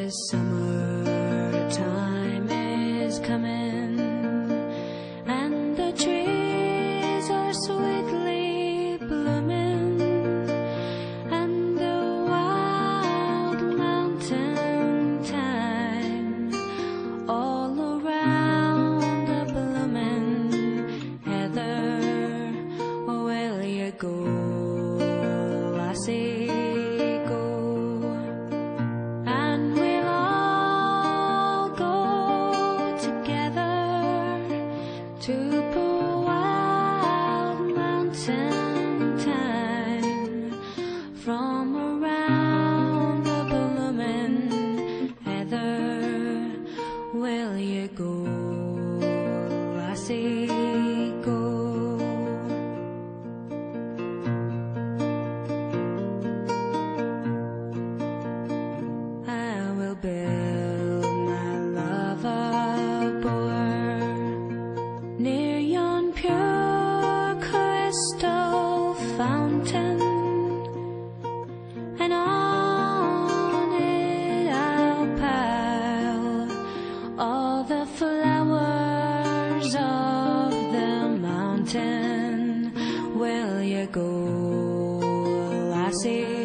Summertime is coming, and the trees are sweetly blooming, and the wild mountain thyme all around the blooming heather. Will you go, lassie? To poor wild mountain thyme from around the blooming heather. Will you go, lassie, go? I will build my love a bower near yon pure crystal fountain, and on it I'll pile all the flowers of the mountain. Will you go, lassie?